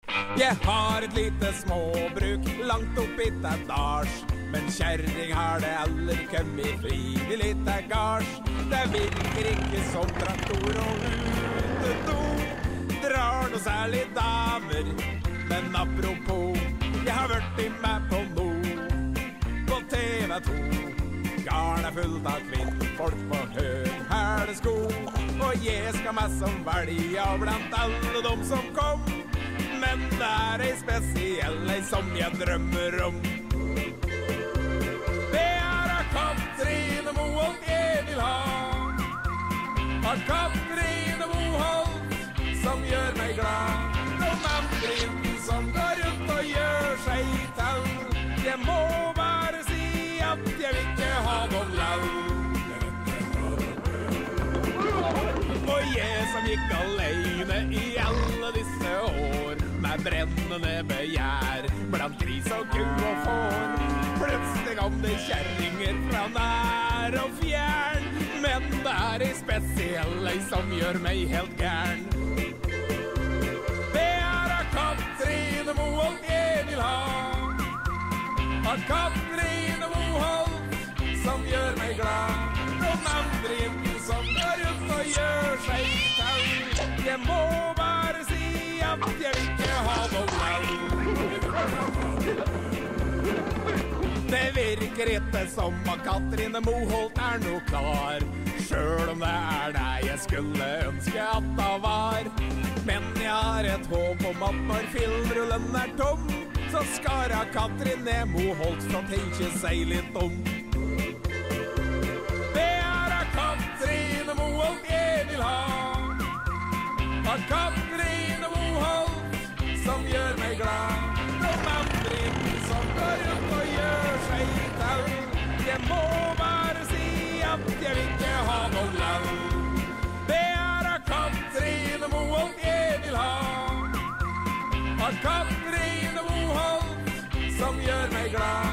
Jeg har et lite småbruk langt oppi til dals, men kjerring har det aldri kommet frivillig til gards. Det virker ikke som traktor og utedo drar noe særlig damer. Men apropos, jeg har vært i meg på på TV2. Garn er fullt av kvinnfolk på høyhælesko, og jeg skal mest som velge blant alle de som kom. Men det er ei spesiell ei som jeg drømmer om. Det er av Katrine Moholt jeg vil ha. Av Katrine Moholt som gjør meg glad. De andre jentene som går rundt og gjør seg til. Jeg må bare si at jeg vil ikke ha noen lau. Og jeg som gikk alene i alle disse år, med brennende begjær blant gris og ku og får. Plutselig kom det kjerringer fra nær og fjern, men det er ei spesiell ei som gjør meg helt gæren. Det er av Katrine Moholt jeg vil ha. Av Katrine Moholt som gjør meg glad. De andre jentene som går rundt og gjør seg til. Jeg må bare si at jeg vil ikke ha noe lau. Det virker ikke som at Katrine Moholt er noe klar, selv om det er det jeg skulle ønske at det var. Men jeg har et håp om at når filmrullen er tom, så skal Katrine Moholt få tenke seg litt om. Det er av Katrine Moholt jeg vil ha. Av Katrine Moholt som gjør meg glad. De andre som går rundt og gjør seg til. Jeg må bare si at jeg vil ikke ha noen lau. Det er av Katrine Moholt jeg vil ha. Av Katrine Moholt som gjør meg glad.